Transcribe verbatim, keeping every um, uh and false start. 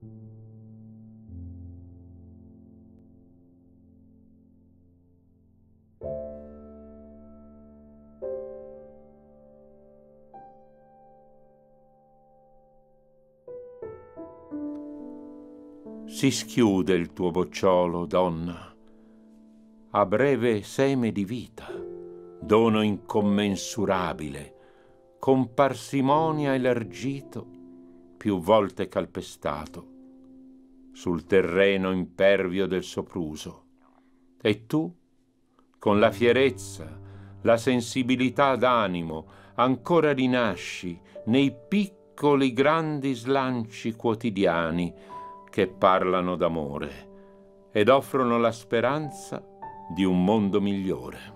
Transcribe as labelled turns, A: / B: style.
A: Si schiude il tuo bocciolo, donna, a breve seme di vita, dono incommensurabile, con parsimonia elargito, più volte calpestato, sul terreno impervio del sopruso. E tu, con la fierezza, la sensibilità d'animo, ancora rinasci nei piccoli grandi slanci quotidiani che parlano d'amore ed offrono la speranza di un mondo migliore.